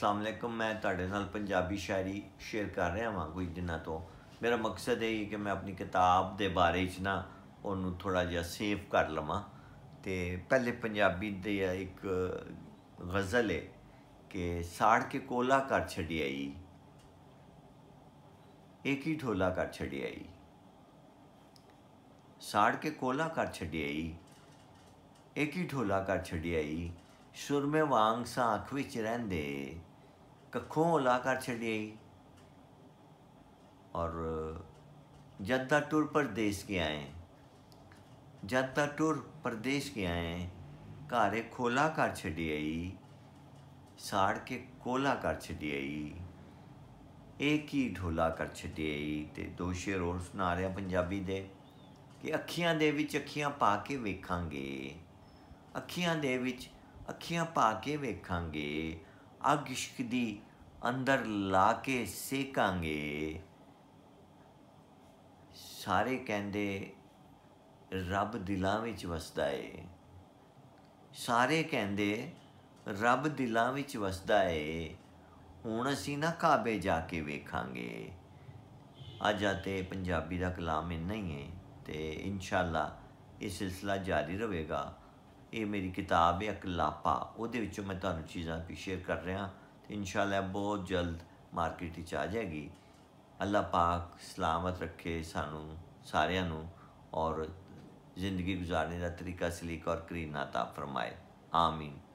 अस्सलाम वालेकुम। मैं तुहाडे नाल पंजाबी शायरी शेयर कर रहा हाँ कुछ दिनों तो। मेरा मकसद यही कि मैं अपनी किताब के बारे च ना उन्होंने थोड़ा जिहा सेव कर लवां। तो पहले पंजाबी दे एक गज़ल है कि साड़ के कोला कर छड़ियाई, एक ही ढोला कर छड़ियाई। साड़ के कोला कर छड़ियाई, एक ही ढोला कर छड़ियाई। सुरमे वांग सा अख विच रहिंदे, कखों ओला कर छड़ियाई। और जद दा टुर परदेस के आए, जद दा टुर परदेस के आए, घारे खोला कर छड़ियाई। साड़ के कोला कर छड़ियाई, एक ही ढोला कर छड़ियाई। ते दो शेर होर सुना रहा पंजाबी दे कि अखियां दे विच अखियां पा के वेखांगे, अखियां दे विच अखियां पा के वेखांगे। अग इश्क दी अंदर ला के सेकांगे। सारे कहंदे रब दिलां विच वसदा है, सारे कहंदे रब दिलां विच वसदा है। हुण असीं ना काबे जाके वेखांगे। अज ते पंजाबी दा कलाम इन्ना ही है। तो इंशाअल्लाह ये सिलसिला जारी रहेगा। ये मेरी किताब है एक लापा, उहदे विचों मैं तुहानूं चीज़ां भी शेयर कर रहा। तो इंशाअल्लाह बहुत जल्द मार्केट विच आ जाएगी। अल्लाह पाक सलामत रखे सानू सारिਆਂ ਨੂੰ और जिंदगी गुजारने का तरीका सलीका और करीना अता फरमाए। आमीन।